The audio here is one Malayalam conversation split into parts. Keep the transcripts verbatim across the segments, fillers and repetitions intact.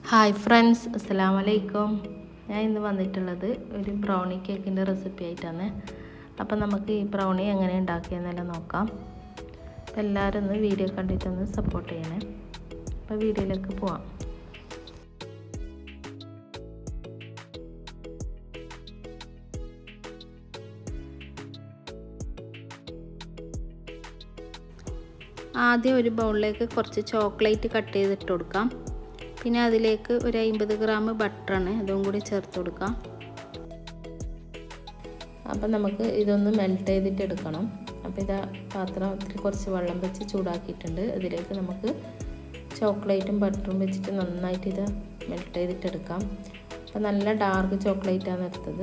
ഹായ് ഫ്രണ്ട്സ്, അസ്സലാമു അലൈക്കും. ഞാൻ ഇന്ന് വന്നിട്ടുള്ളത് ഒരു ബ്രൗണി കേക്കിൻ്റെ റെസിപ്പി ആയിട്ടാണ്. അപ്പം നമുക്ക് ഈ ബ്രൗണി എങ്ങനെ ഉണ്ടാക്കിയെന്നെല്ലാം നോക്കാം. അപ്പോൾ എല്ലാവരും ഒന്ന് വീഡിയോ കണ്ടിട്ടൊന്ന് സപ്പോർട്ട് ചെയ്യണേ. അപ്പോൾ വീഡിയോയിലേക്ക് പോവാം. ആദ്യം ഒരു ബൗളിലേക്ക് കുറച്ച് ചോക്ലേറ്റ് കട്ട് ചെയ്തിട്ട് കൊടുക്കാം. പിന്നെ അതിലേക്ക് ഒരു അമ്പത് ഗ്രാം ബട്ടറാണ്, അതും കൂടി ചേർത്ത് കൊടുക്കാം. അപ്പം നമുക്ക് ഇതൊന്ന് മെൽറ്റ് ചെയ്തിട്ട് എടുക്കണം. അപ്പോൾ ഇതാ പാത്രം ഒത്തിരി കുറച്ച് വെള്ളം വെച്ച് ചൂടാക്കിയിട്ടുണ്ട്. അതിലേക്ക് നമുക്ക് ചോക്ലേറ്റും ബട്ടറും വെച്ചിട്ട് നന്നായിട്ട് ഇത് മെൽറ്റ് ചെയ്തിട്ട് എടുക്കാം. അപ്പോൾ നല്ല ഡാർക്ക് ചോക്ലേറ്റാണ് എടുത്തത്.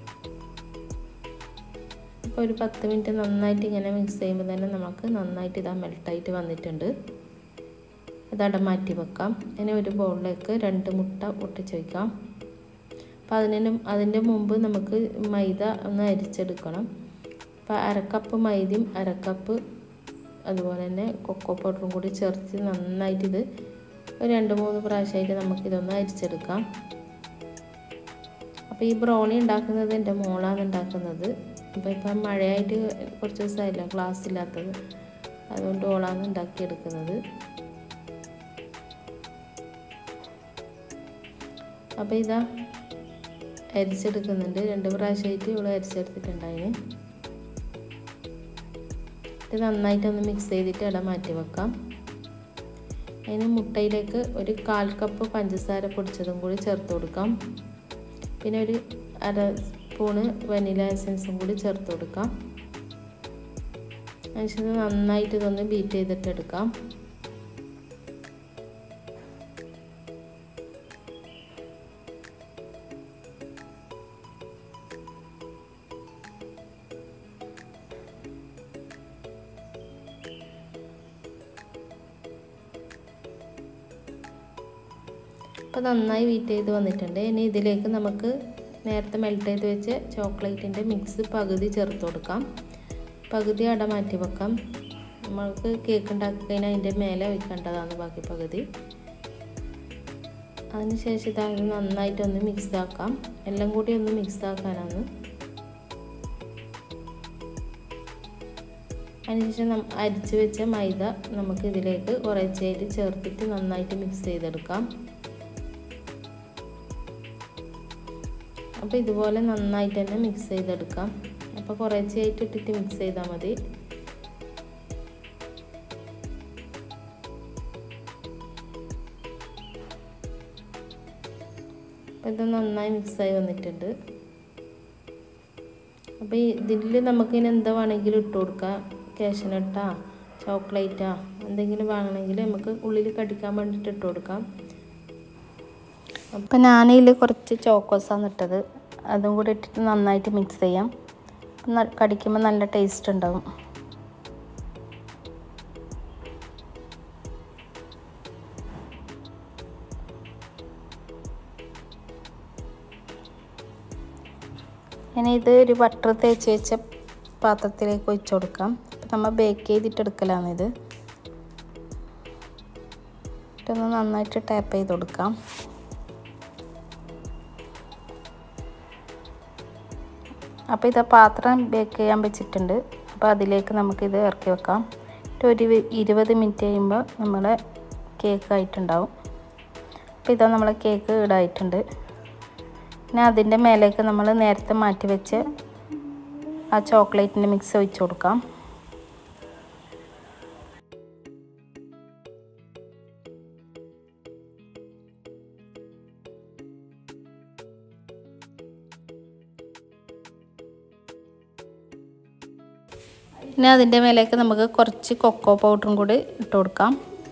അപ്പോൾ ഒരു പത്ത് മിനിറ്റ് നന്നായിട്ട് ഇങ്ങനെ മിക്സ് ചെയ്യുമ്പോൾ തന്നെ നമുക്ക് നന്നായിട്ട് ഇതാ മെൽട്ടായിട്ട് വന്നിട്ടുണ്ട്. അതട മാറ്റി വെക്കാം. ഇനി ഒരു ബൗളിലേക്ക് രണ്ട് മുട്ട പൊട്ടിച്ച് വയ്ക്കാം. അപ്പോൾ അതിനും അതിൻ്റെ മുമ്പ് നമുക്ക് മൈദ ഒന്ന് അരിച്ചെടുക്കണം. അപ്പോൾ അരക്കപ്പ് മൈദയും അരക്കപ്പ് അതുപോലെ തന്നെ കൊക്കോ പൗഡറും കൂടി ചേർത്ത് നന്നായിട്ട് ഇത് ഒരു രണ്ട് മൂന്ന് പ്രാവശ്യമായിട്ട് നമുക്കിതൊന്ന് അരിച്ചെടുക്കാം. അപ്പോൾ ഈ ബ്രൗണി ഉണ്ടാക്കുന്നത് എൻ്റെ മോളാണ് ഉണ്ടാക്കുന്നത്. അപ്പോൾ ഇപ്പം മഴയായിട്ട് കുറച്ച് ദിവസമായില്ല ക്ലാസ് ഇല്ലാത്തത്, അതുകൊണ്ട് ഓളാണ് ഉണ്ടാക്കിയെടുക്കുന്നത്. അപ്പോൾ ഇതാ അരിച്ചെടുക്കുന്നുണ്ട്. രണ്ട് പ്രാവശ്യമായിട്ട് ഇവിടെ അരിച്ചെടുത്തിട്ടുണ്ടായിന്. ഇത് നന്നായിട്ടൊന്ന് മിക്സ് ചെയ്തിട്ട് ഇട മാറ്റി വെക്കാം. അതിന് മുട്ടയിലേക്ക് ഒരു കാൽ കപ്പ് പഞ്ചസാര പൊടിച്ചതും കൂടി ചേർത്ത് കൊടുക്കാം. പിന്നെ ഒരു അര സ്പൂണ് വനില എസൻസും കൂടി ചേർത്ത് കൊടുക്കാം. അതിനുശേഷം നന്നായിട്ട് ഇതൊന്ന് ബീറ്റ് ചെയ്തിട്ട് എടുക്കാം. അപ്പോൾ നന്നായി ബീറ്റ് ചെയ്ത് വന്നിട്ടുണ്ട്. ഇനി ഇതിലേക്ക് നമുക്ക് നേരത്തെ മെൽറ്റ് ചെയ്ത് വെച്ച് ചോക്ലേറ്റിൻ്റെ മിക്സ് പകുതി ചേർത്ത് കൊടുക്കാം. പകുതി അട മാറ്റി വെക്കാം. നമ്മൾക്ക് കേക്ക് ഉണ്ടാക്കി കഴിഞ്ഞാൽ അതിൻ്റെ മേലെ വയ്ക്കേണ്ടതാണ് ബാക്കി പകുതി. അതിനുശേഷം ഇത് നന്നായിട്ടൊന്ന് മിക്സ് ആക്കാം. എല്ലാം കൂടി ഒന്ന് മിക്സ് ആക്കാനാണ്. അതിനുശേഷം അരിച്ച് വെച്ച മൈദ നമുക്ക് ഇതിലേക്ക് കുറച്ചായിട്ട് ചേർത്തിട്ട് നന്നായിട്ട് മിക്സ് ചെയ്തെടുക്കാം. അപ്പോൾ ഇതുപോലെ നന്നായിട്ട് തന്നെ മിക്സ് ചെയ്തെടുക്കാം. അപ്പോൾ കുറച്ചായിട്ട് ഇട്ടിട്ട് മിക്സ് ചെയ്താൽ മതി. അപ്പോൾ ഇത് നന്നായി മിക്സായി വന്നിട്ടുണ്ട്. അപ്പോൾ ഇതിൽ നമുക്കിനി എന്താ വേണമെങ്കിലും ഇട്ട് കൊടുക്കാം. കാഷ്നട്ടാ ചോക്ലേറ്റാ എന്തെങ്കിലും വേണമെങ്കിൽ നമുക്ക് ഉള്ളിൽ കടിക്കാൻ വേണ്ടിയിട്ട് ഇട്ട് കൊടുക്കാം. അപ്പം ഞാനതിൽ കുറച്ച് ചോക്കോസാണ് ഇട്ടത്, അതും കൂടി ഇട്ടിട്ട് നന്നായിട്ട് മിക്സ് ചെയ്യാം. കടിക്കുമ്പോൾ നല്ല ടേസ്റ്റ് ഉണ്ടാവും. ഇനി ഇത് ഒരു ബട്ടർ തേച്ച് വെച്ച പാത്രത്തിലേക്ക് ഒഴിച്ചു കൊടുക്കാം. അപ്പം നമ്മൾ ബേക്ക് ചെയ്തിട്ടെടുക്കലാണിത്. ഇതൊന്ന് നന്നായിട്ട് ടാപ്പ് ചെയ്ത് കൊടുക്കാം. അപ്പോൾ ഇത് പാത്രം ബേക്ക് ചെയ്യാൻ വെച്ചിട്ടുണ്ട്. അപ്പോൾ അതിലേക്ക് നമുക്കിത് ഇറക്കി വെക്കാം. ഒരു ഇരുപത് മിനിറ്റ് കഴിയുമ്പോൾ നമ്മുടെ കേക്ക് ആയിട്ടുണ്ടാവും. അപ്പോൾ ഇതാ നമ്മളെ കേക്ക് ഇടായിട്ടുണ്ട്. പിന്നെ അതിൻ്റെ മേലേക്ക് നമ്മൾ നേരത്തെ മാറ്റി വെച്ച് ആ ചോക്ലേറ്റിൻ്റെ മിക്സ് ഒഴിച്ച് കൊടുക്കാം. പിന്നെ അതിൻ്റെ മേലേക്ക് നമുക്ക് കുറച്ച് കൊക്കോ പൗഡറും കൂടി ഇട്ട് കൊടുക്കാം.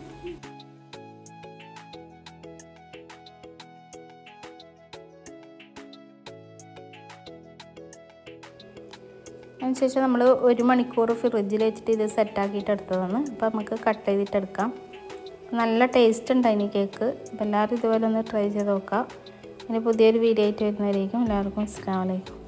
അതിനുശേഷം നമ്മൾ ഒരു മണിക്കൂർ ഫ്രിഡ്ജിൽ വെച്ചിട്ട് ഇത് സെറ്റാക്കിയിട്ട് എടുത്തതാണ്. അപ്പോൾ നമുക്ക് കട്ട് ചെയ്തിട്ടെടുക്കാം. നല്ല ടേസ്റ്റ് ഉണ്ടായിന് കേക്ക്. അപ്പോൾ എല്ലാവരും ഇതുപോലെ ഒന്ന് ട്രൈ ചെയ്ത് നോക്കാം. ഇനി പുതിയൊരു വീഡിയോ ആയിട്ട് വരുന്നവരേക്കും എല്ലാവർക്കും അസ്സലാമു അലൈക്കും.